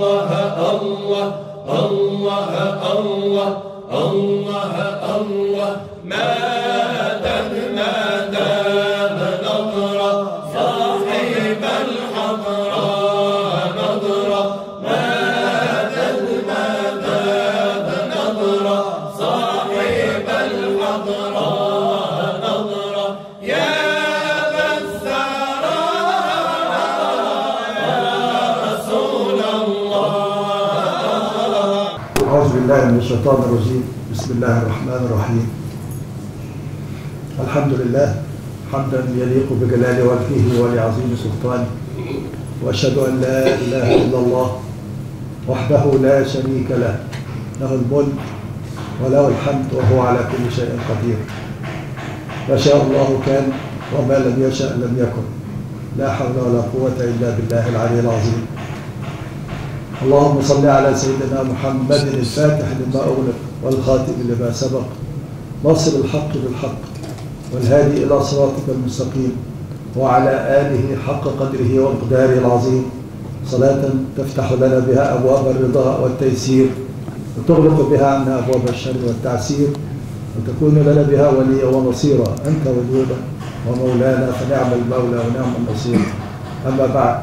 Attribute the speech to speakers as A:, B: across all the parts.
A: من الشيطان الرجيم. بسم الله الرحمن الرحيم. الحمد لله حمدا يليق بجلال وجهه ولعظيم سلطانه، واشهد ان لا اله الا الله وحده لا شريك له، له الملك وله الحمد وهو على كل شيء قدير. ما شاء الله كان وما لم يشأ لم يكن، لا حول ولا قوة الا بالله العلي العظيم. اللهم صل على سيدنا محمد الفاتح لما أغلق والخاتم لما سبق، ناصر الحق بالحق والهادي إلى صراطك المستقيم، وعلى آله حق قدره ومقداره العظيم. صلاة تفتح لنا بها أبواب الرضا والتيسير، وتغلق بها عنا أبواب الشر والتعسير، وتكون لنا بها وليا ونصيرا. أنت ولينا ومولانا، فنعم المولى ونعم النصير. أما بعد،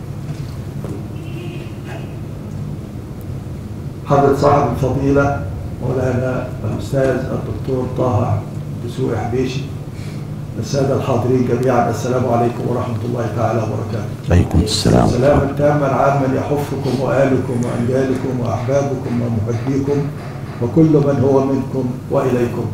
A: حضرة صاحب الفضيلة مولانا الأستاذ الدكتور طه دسوقي حبيشي، السادة الحاضرين جميعا، السلام عليكم ورحمة الله تعالى وبركاته.
B: عليكم السلام.
A: سلاما تاما عاما يحفكم وآلكم وأنجالكم وأحبابكم ومحبيكم وكل من هو منكم وإليكم.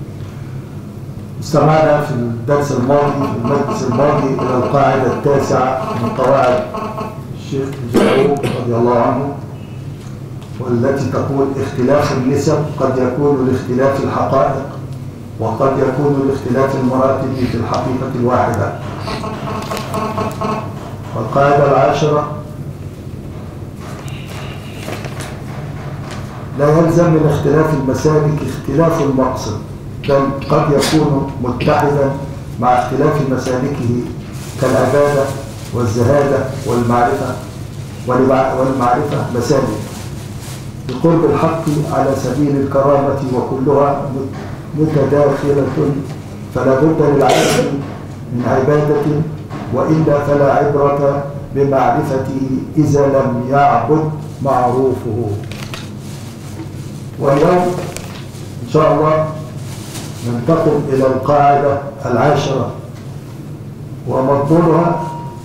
A: استمعنا في الدرس الماضي، في المجلس الماضي، إلى القاعدة التاسعة من قواعد الشيخ الزعوم رضي الله عنه، والتي تقول: اختلاف النسب قد يكون لاختلاف الحقائق، وقد يكون لاختلاف المراتب في الحقيقة الواحدة. والقاعدة العاشرة: لا يلزم من اختلاف المسالك اختلاف المقصد، بل قد يكون متحدا مع اختلاف مسالكه كالعبادة والزهادة والمعرفة مسالك بقرب الحق على سبيل الكرامة، وكلها متداخلة، فلا بد للعبد من عبادة، وإلا فلا عبرة بمعرفته إذا لم يعبد معروفه. واليوم إن شاء الله ننتقل إلى القاعدة العاشرة، ومضمونها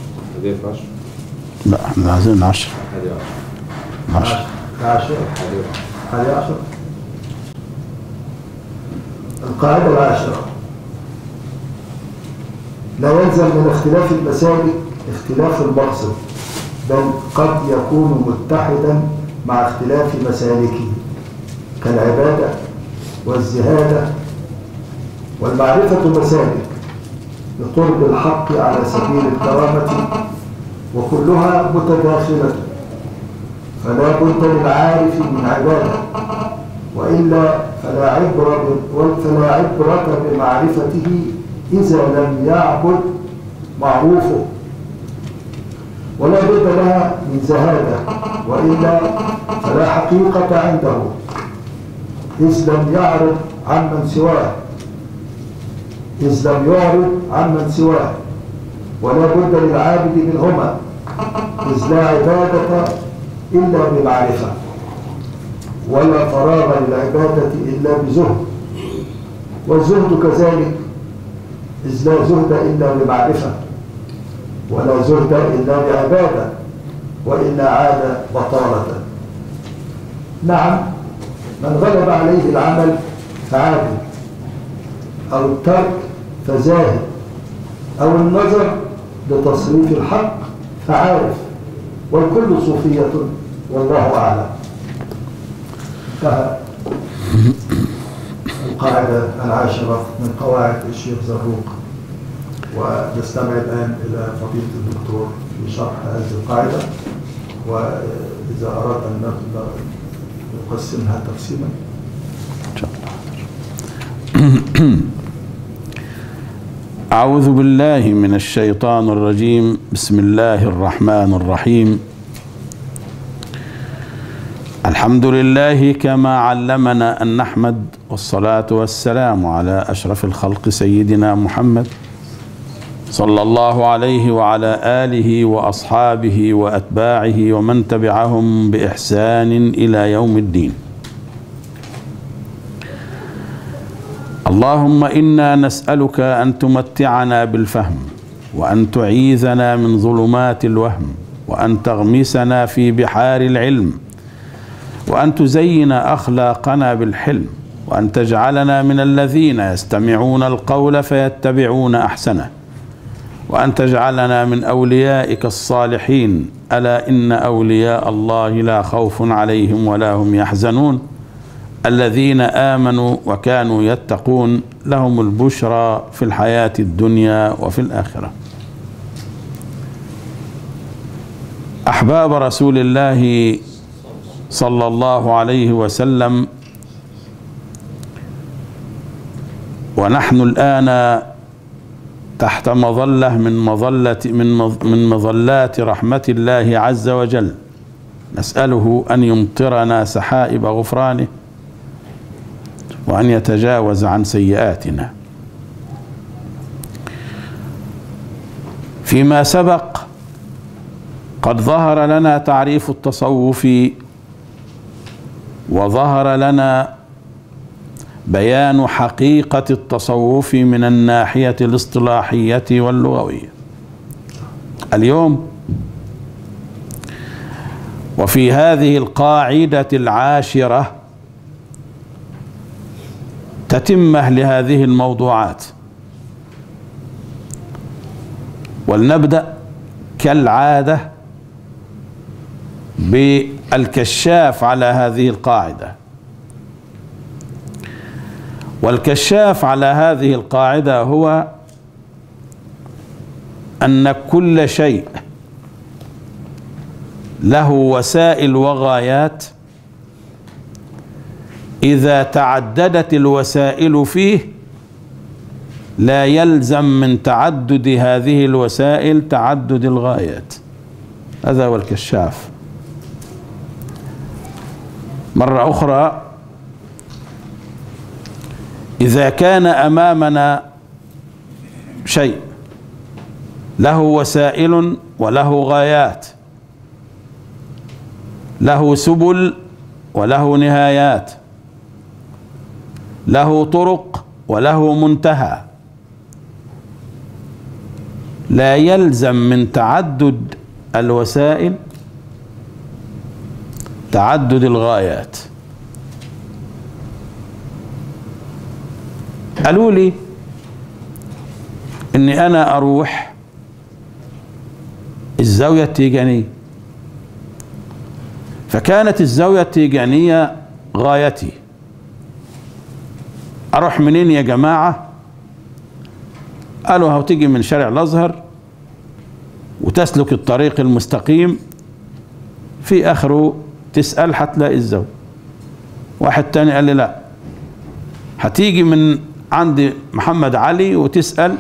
B: لا، احنا عايزين 10.
A: 10. القاعدة العاشرة: لا يلزم من اختلاف المسالك اختلاف المقصد، بل قد يكون متحدا مع اختلاف مسالكه كالعبادة والزهادة والمعرفة مسالك بقرب الحق على سبيل الكرامة، وكلها متداخلة، فلا بد للعارف من عبادة، وإلا فلا عبرة بمعرفته إذا لم يعبد معروفه، ولا بد لها من زهادة، وإلا فلا حقيقة عنده إذ لم يعرض عمن سواه، ولا بد للعابد منهما إذ لا عبادة إلا بمعرفة، ولا فراغ للعبادة إلا بزهد، والزهد كذلك إذ لا زهد إلا بمعرفة، ولا زهد إلا بعبادة، وإلا عاد بطالة. نعم، من غلب عليه العمل فعابد، أو الترك فزاهد، أو النظر لتصريف الحق فعارف، والكل صوفية والله أعلم. انتهى القاعدة العاشرة من قواعد الشيخ زروق، ونستمع الآن إلى فضيلة الدكتور في شرح هذه القاعدة، وإذا أراد أن نقسمها تقسيما.
B: أعوذ بالله من الشيطان الرجيم. بسم الله الرحمن الرحيم. الحمد لله كما علمنا أن نحمد، والصلاة والسلام على أشرف الخلق سيدنا محمد صلى الله عليه وعلى آله وأصحابه وأتباعه ومن تبعهم بإحسان إلى يوم الدين. اللهم إنا نسألك أن تمتعنا بالفهم، وأن تعيذنا من ظلمات الوهم، وأن تغمسنا في بحار العلم، وأن تزين أخلاقنا بالحلم، وأن تجعلنا من الذين يستمعون القول فيتبعون أحسنه، وأن تجعلنا من أوليائك الصالحين. ألا إن أولياء الله لا خوف عليهم ولا هم يحزنون، الذين آمنوا وكانوا يتقون، لهم البشرى في الحياة الدنيا وفي الآخرة. أحباب رسول الله صلى الله عليه وسلم، ونحن الآن تحت مظلة من مظلات رحمة الله عز وجل، نسأله أن يمطرنا سحائب غفرانه، وأن يتجاوز عن سيئاتنا. فيما سبق قد ظهر لنا تعريف التصوف، وظهر لنا بيان حقيقة التصوف من الناحية الاصطلاحية واللغوية. اليوم وفي هذه القاعدة العاشرة تتمة لهذه الموضوعات، ولنبدأ كالعادة بالكشاف على هذه القاعدة. والكشاف على هذه القاعدة هو أن كل شيء له وسائل وغايات، إذا تعددت الوسائل فيه لا يلزم من تعدد هذه الوسائل تعدد الغايات. هذا هو الكشاف. مرة أخرى، إذا كان أمامنا شيء له وسائل وله غايات، له سبل وله نهايات، له طرق وله منتهى، لا يلزم من تعدد الوسائل تعدد الغايات. قالوا لي اني انا اروح الزاوية التيجانية، فكانت الزاوية التيجانية غايتي. اروح منين يا جماعة؟ قالوا هتيجي من شارع الازهر وتسلك الطريق المستقيم، في اخره تسأل هتلاقي الزاوية. واحد تاني قال لي لا، هتيجي من عند محمد علي وتسأل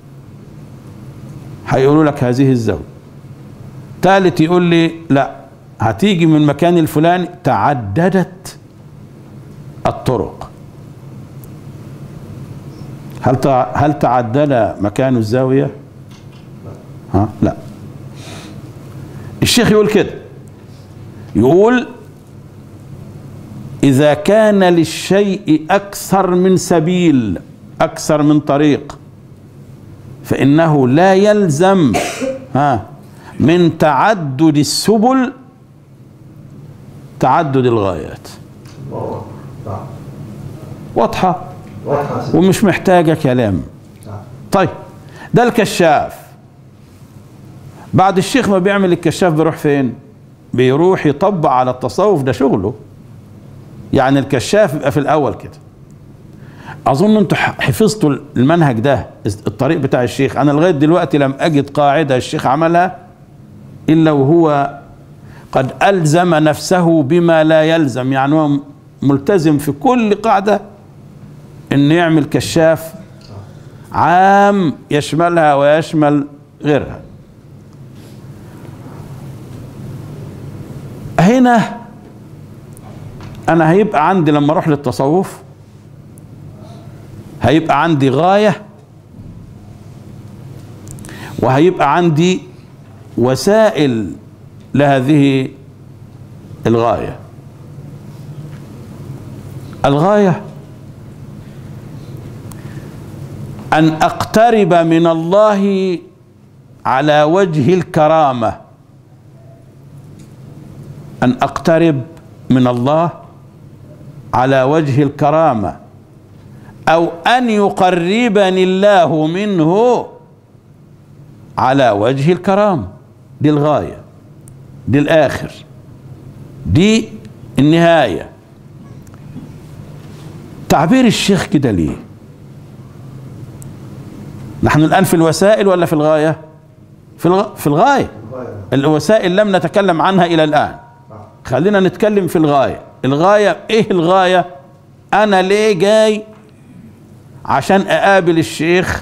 B: هيقولوا لك هذه الزاوية. ثالث يقول لي لا، هتيجي من مكان الفلاني. تعددت الطرق. هل تعدد مكان الزاوية؟ لا. الشيخ يقول كده، يقول إذا كان للشيء أكثر من سبيل، أكثر من طريق، فإنه لا يلزم من تعدد السبل تعدد الغايات. واضحة ومش محتاجة كلام. طيب، ده الكشاف. بعد الشيخ ما بيعمل الكشاف بيروح فين؟ بيروح يطبق على التصوف، ده شغله. يعني الكشاف يبقى في الأول كده. أظن أنتوا حفظتوا المنهج ده، الطريق بتاع الشيخ. أنا لغاية دلوقتي لم أجد قاعدة الشيخ عملها إلا وهو قد ألزم نفسه بما لا يلزم. يعني هو ملتزم في كل قاعدة إنه يعمل كشاف عام يشملها ويشمل غيرها. هنا انا هيبقى عندي لما اروح للتصوف هيبقى عندي غاية وهيبقى عندي وسائل لهذه الغاية. الغاية أن أقترب من الله على وجه الكرامة، أن أقترب من الله على وجه الكرامة، أو أن يقربني الله منه على وجه الكرامة. دي الغاية، دي الآخر، دي النهاية. تعبير الشيخ كده ليه؟ نحن الآن في الوسائل ولا في الغاية؟ في الغاية. الوسائل لم نتكلم عنها إلى الآن، خلينا نتكلم في الغاية. الغاية إيه الغاية؟ أنا ليه جاي؟ عشان أقابل الشيخ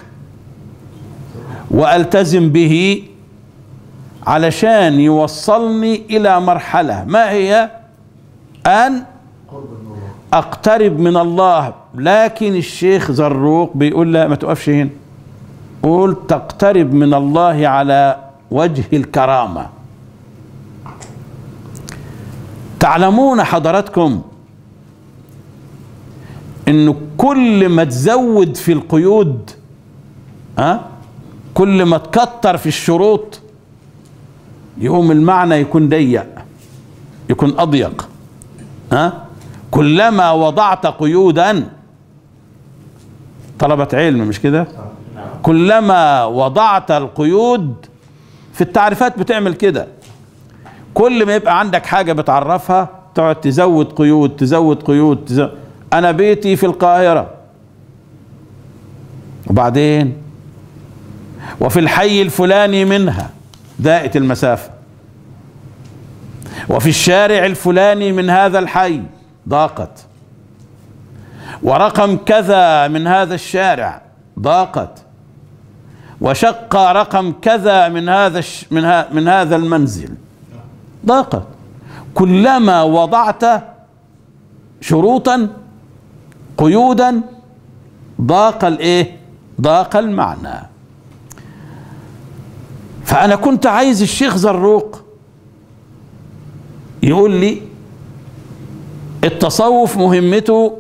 B: وألتزم به علشان يوصلني إلى مرحلة، ما هي؟ أن أقترب من الله. لكن الشيخ زروق بيقول لا، ما تقفش هنا، قول تقترب من الله على وجه الكرامة. تعلمون حضراتكم إنه كل ما تزود في القيود، كل ما تكتر في الشروط، يقوم المعنى يكون ضيق، يكون أضيق. كلما وضعت قيودا، طلبة علم مش كده؟ كلما وضعت القيود في التعريفات بتعمل كده. كل ما يبقى عندك حاجة بتعرفها تقعد تزود قيود تزود قيود أنا بيتي في القاهرة، وبعدين وفي الحي الفلاني منها ضاقت المسافة، وفي الشارع الفلاني من هذا الحي ضاقت، ورقم كذا من هذا الشارع ضاقت، وشق رقم كذا من هذا المنزل ضاقت. كلما وضعت شروطا قيودا ضاق الايه؟ ضاق المعنى. فأنا كنت عايز الشيخ زروق يقول لي التصوف مهمته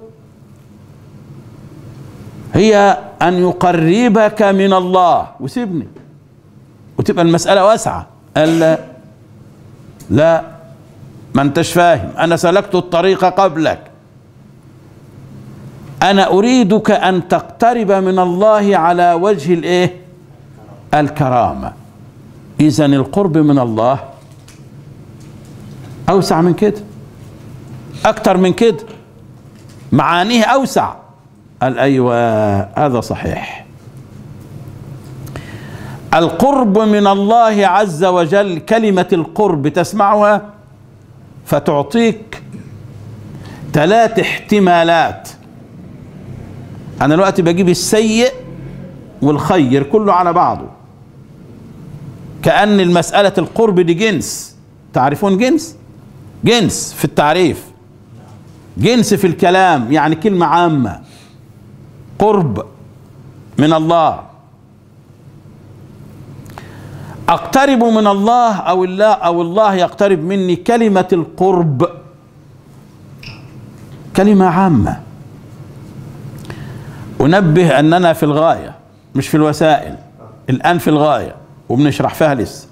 B: هي أن يقربك من الله وسيبني، وتبقى المسألة واسعة. قال لا، لا، ما انتش فاهم، أنا سلكت الطريق قبلك، أنا أريدك أن تقترب من الله على وجه الإيه؟ الكرامة. إذن القرب من الله أوسع من كده، أكتر من كده، معانيه أوسع. قال أيوة، هذا صحيح. القرب من الله عز وجل، كلمة القرب تسمعها فتعطيك 3 احتمالات. أنا دلوقتي بجيب السيء والخير كله على بعضه، كأن المسألة القرب دي جنس. تعرفون جنس؟ جنس في التعريف، جنس في الكلام، يعني كلمة عامة. قرب من الله، أقترب من الله أو الله يقترب مني. كلمة القرب كلمة عامة. أنبه أننا في الغاية مش في الوسائل، الآن في الغاية وبنشرح فيها لسه.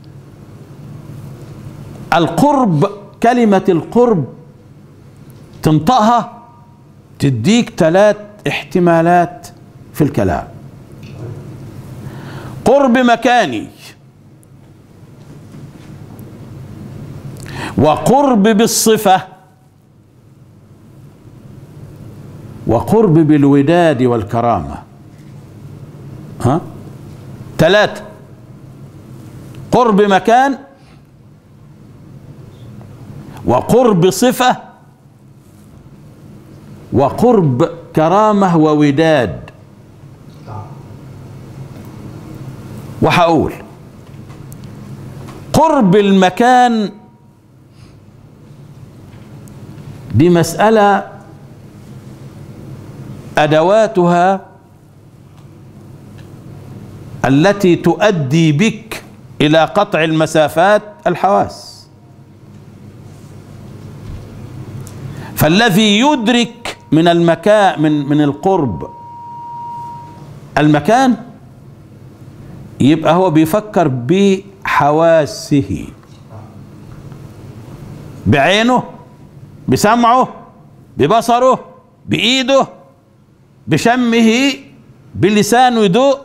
B: القرب، كلمة القرب تنطقها تديك 3 احتمالات في الكلام. قرب مكاني، وقرب بالصفة، وقرب بالوداد والكرامة. 3: قرب مكان، وقرب صفة، وقرب كرامة ووداد. وهقول قرب المكان دي مسألة أدواتها التي تؤدي بك إلى قطع المسافات الحواس. فالذي يدرك من المكان من القرب المكان يبقى هو بيفكر بحواسه، بعينه، بسمعه، ببصره، بإيده، بشمه، بلسانه يدوق.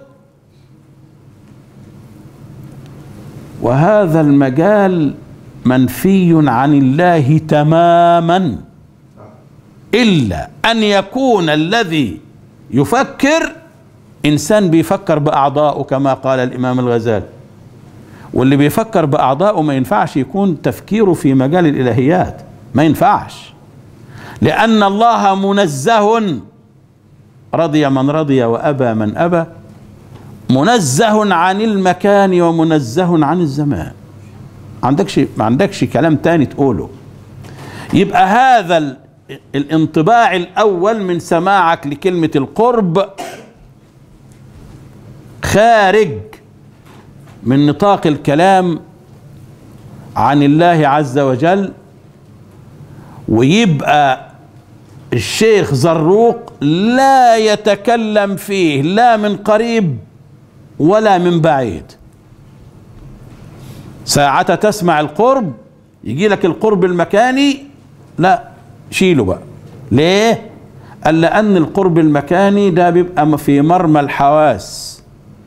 B: وهذا المجال منفي عن الله تماما، إلا أن يكون الذي يفكر إنسان بيفكر بأعضائه كما قال الإمام الغزالي. واللي بيفكر بأعضائه ما ينفعش يكون تفكيره في مجال الإلهيات، ما ينفعش، لأن الله منزه، رضي من رضي وأبى من أبى، منزه عن المكان ومنزه عن الزمان. ما عندكش كلام تاني تقوله. يبقى هذا الانطباع الأول من سماعك لكلمة القرب خارج من نطاق الكلام عن الله عز وجل. ويبقى الشيخ زروق لا يتكلم فيه لا من قريب ولا من بعيد. ساعة تسمع القرب يجي لك القرب المكاني، لا شيله بقى. ليه؟ قال لأن القرب المكاني ده بيبقى في مرمى الحواس،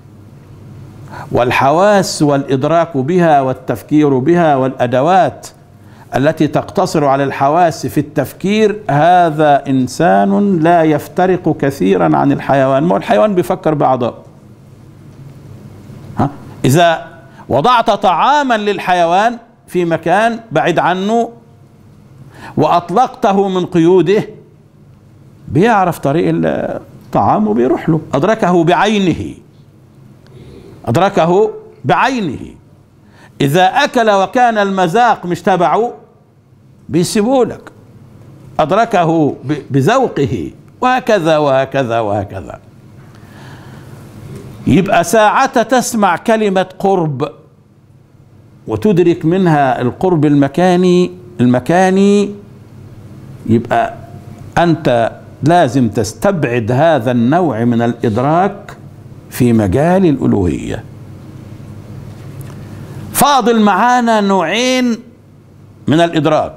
B: والحواس والإدراك بها والتفكير بها والأدوات التي تقتصر على الحواس في التفكير، هذا إنسان لا يفترق كثيرا عن الحيوان. ما هو الحيوان بيفكر بأعضائه. إذا وضعت طعاما للحيوان في مكان بعيد عنه وأطلقته من قيوده بيعرف طريق الطعام وبيروح له. أدركه بعينه، أدركه بعينه. إذا أكل وكان المذاق مش تبعه بيسيبه لك، أدركه بذوقه، وهكذا وهكذا وهكذا. يبقى ساعة تسمع كلمة قرب وتدرك منها القرب المكاني يبقى أنت لازم تستبعد هذا النوع من الإدراك في مجال الألوهية. فاضل معانا نوعين من الإدراك.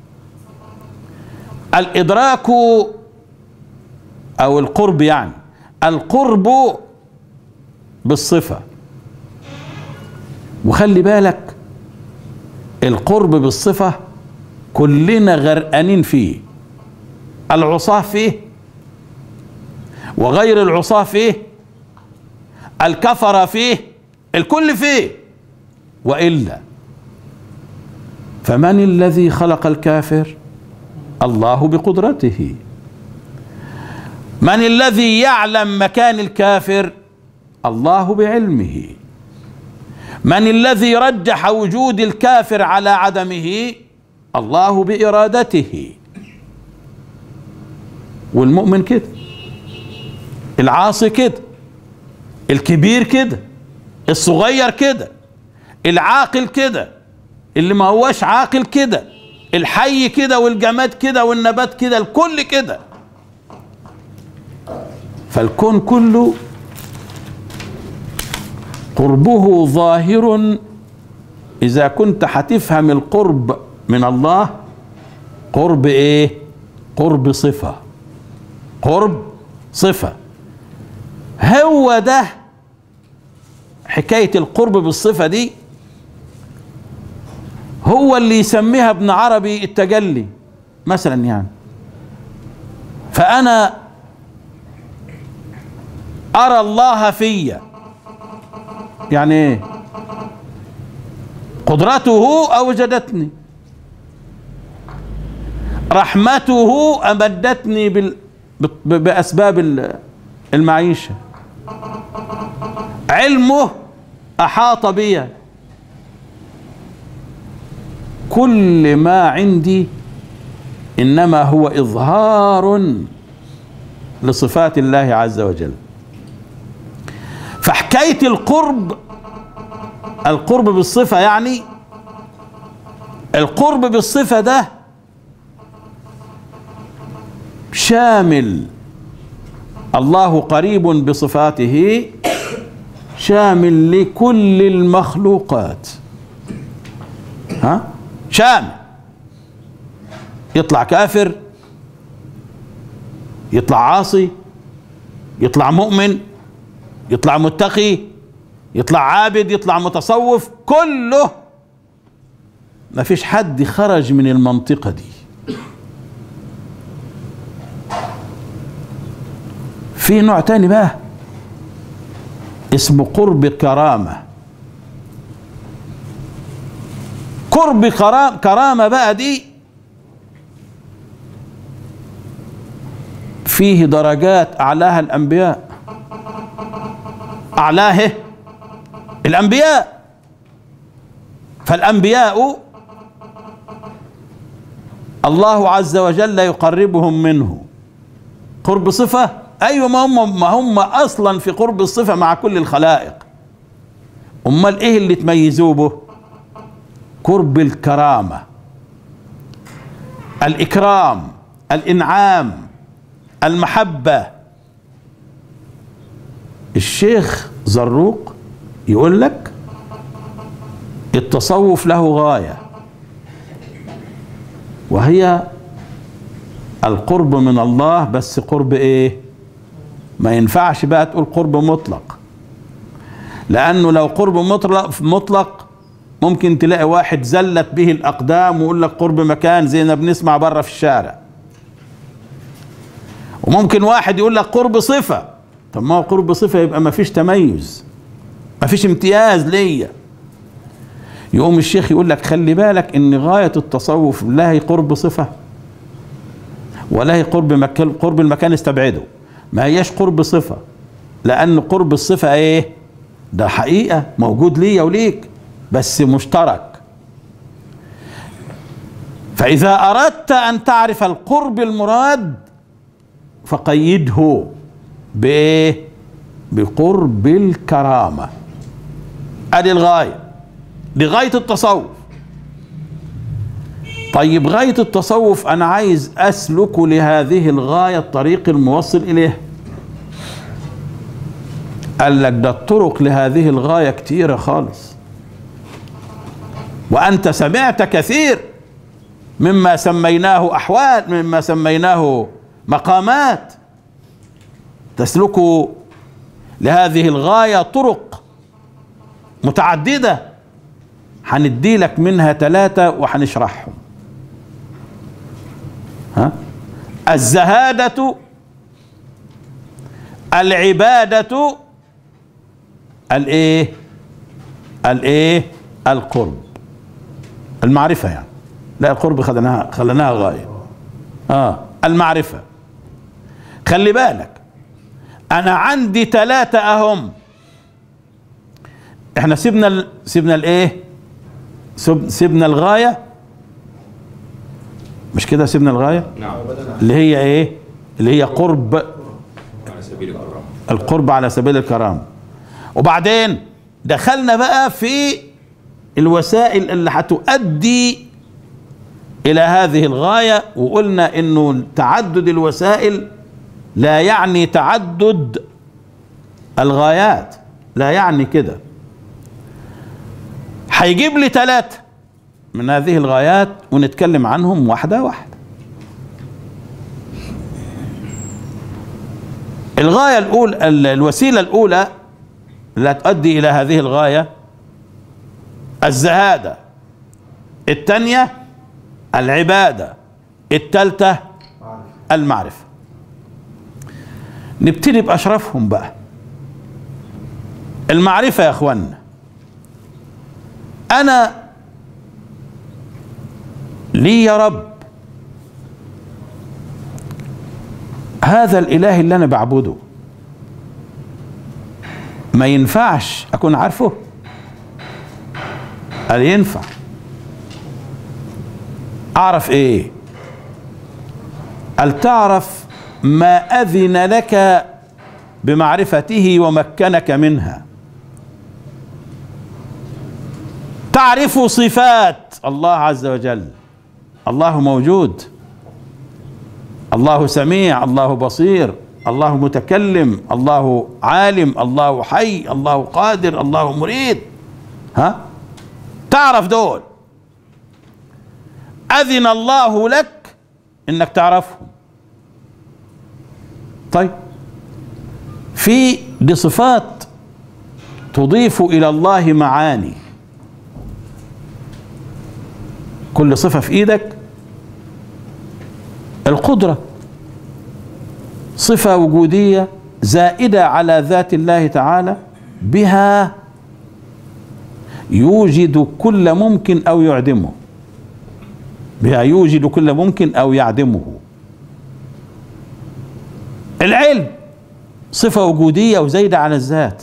B: الإدراك أو القرب، يعني القرب بالصفة. وخلي بالك القرب بالصفة كلنا غرقانين فيه، العصاة فيه وغير العصاة فيه، الكفر فيه، الكل فيه. وإلا فمن الذي خلق الكافر؟ الله بقدرته. من الذي يعلم مكان الكافر؟ الله بعلمه. من الذي رجح وجود الكافر على عدمه؟ الله بإرادته. والمؤمن كده، العاصي كده، الكبير كده، الصغير كده، العاقل كده، اللي ما هوش عاقل كده، الحي كده والجماد كده والنبات كده، الكل كده. فالكون كله قربه ظاهر. إذا كنت هتفهم القرب من الله قرب إيه؟ قرب صفة، قرب صفة. هو ده حكاية القرب بالصفة دي، هو اللي يسميها ابن عربي التجلي مثلا. يعني فأنا أرى الله فيا، يعني ايه؟ قدرته أوجدتني، رحمته أمدتني بأسباب المعيشة، علمه أحاط بي. كل ما عندي إنما هو إظهار لصفات الله عز وجل. فحكاية القرب بالصفة، يعني القرب بالصفة ده شامل، الله قريب بصفاته، شامل لكل المخلوقات. شامل. يطلع كافر، يطلع عاصي، يطلع مؤمن، يطلع متقي، يطلع عابد، يطلع متصوف، كله ما فيش حد خرج من المنطقة دي. في نوع تاني بقى اسمه قرب كرامة. قرب كرامة بقى دي فيه درجات أعلاها الأنبياء، أعلاه الأنبياء. فالأنبياء الله عز وجل يقربهم منه. قرب صفة، أيوة، ما هم أصلا في قرب الصفة مع كل الخلائق. أمال إيه اللي تميزوه به؟ قرب الكرامة، الإكرام، الإنعام، المحبة. الشيخ زروق يقول لك التصوف له غاية، وهي القرب من الله. بس قرب ايه؟ ما ينفعش بقى تقول قرب مطلق، لأنه لو قرب مطلق ممكن تلاقي واحد زلت به الأقدام ويقول لك قرب مكان زي ما بنسمع بره في الشارع، وممكن واحد يقول لك قرب صفة. طب ما هو قرب صفة يبقى ما فيش تميز، ما فيش امتياز ليا. يقوم الشيخ يقول لك خلي بالك ان غاية التصوف لا هي قرب صفة ولا هي قرب مكان. قرب المكان استبعده، ما هياش قرب صفة، لأن قرب الصفة ايه؟ ده حقيقة موجود ليا وليك بس مشترك. فإذا أردت أن تعرف القرب المراد فقيده بإيه؟ بقرب الكرامة. ادي الغاية، دي غاية التصوف. طيب غاية التصوف أنا عايز أسلك لهذه الغاية الطريق الموصل إليه. قال لك ده الطرق لهذه الغاية كتيرة خالص، وأنت سمعت كثير مما سميناه أحوال، مما سميناه مقامات. تسلك لهذه الغاية طرق متعددة، هندي لك منها 3 وهنشرحهم. الزهادة، العبادة، القرب، المعرفة يعني. لا القرب خلناها غاية. المعرفة. خلي بالك أنا عندي 3 أهم. احنا سيبنا الايه؟ سيبنا الغاية، مش كده؟ سيبنا الغاية.
C: نعم.
B: اللي هي ايه؟ اللي هي قرب
C: على سبيل الكرامة.
B: القرب على سبيل الكرامة. وبعدين دخلنا بقى في الوسائل اللي هتؤدي إلى هذه الغاية، وقلنا إنه تعدد الوسائل لا يعني تعدد الغايات، لا يعني كده. هيجيب لي 3 من هذه الغايات ونتكلم عنهم واحدة واحدة. الغاية الأولى، الوسيلة الأولى لا تؤدي إلى هذه الغاية الزهادة، الثانية العبادة، الثالثة المعرفة. نبتدي بأشرفهم بقى. المعرفة يا أخوانا، أنا لي يا رب هذا الإله اللي أنا بعبده، ما ينفعش أكون عارفه؟ قال ينفع. أعرف إيه؟ هل تعرف ما أذن لك بمعرفته ومكنك منها؟ تعرف صفات الله عز وجل. الله موجود، الله سميع، الله بصير، الله متكلم، الله عالم، الله حي، الله قادر، الله مريد. ها؟ تعرف دول، أذن الله لك إنك تعرفهم. طيب، دي صفات تضيف إلى الله معاني. كل صفة في إيدك. القدرة صفة وجودية زائدة على ذات الله تعالى، بها يوجد كل ممكن أو يعدمه، بها يوجد كل ممكن أو يعدمه. العلم صفة وجودية وزايدة على الذات،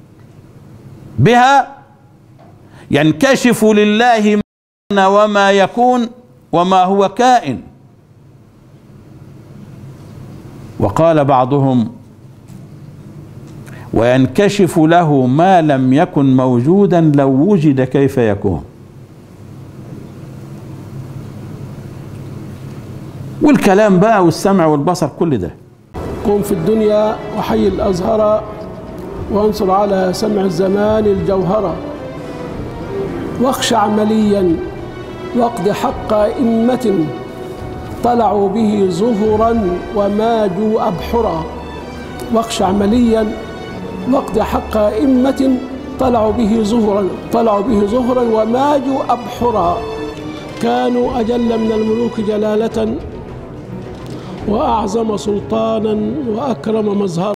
B: بها ينكشف لله ما وما يكون وما هو كائن. وقال بعضهم: وينكشف له ما لم يكن موجودا لو وجد كيف يكون. والكلام بقى والسمع والبصر كل ده.
D: قم في الدنيا وحي الأزهر، وانصر على سمع الزمان الجوهرة، واخشع مليا واقض حق أئمة طلعوا به زهرا وماجوا أبحرا. واخشع مليا واقض حق أئمة طلعوا به زهرا وماجوا أبحرا. كانوا أجل من الملوك جلالة وأعظم سلطانا وأكرم مظهرا.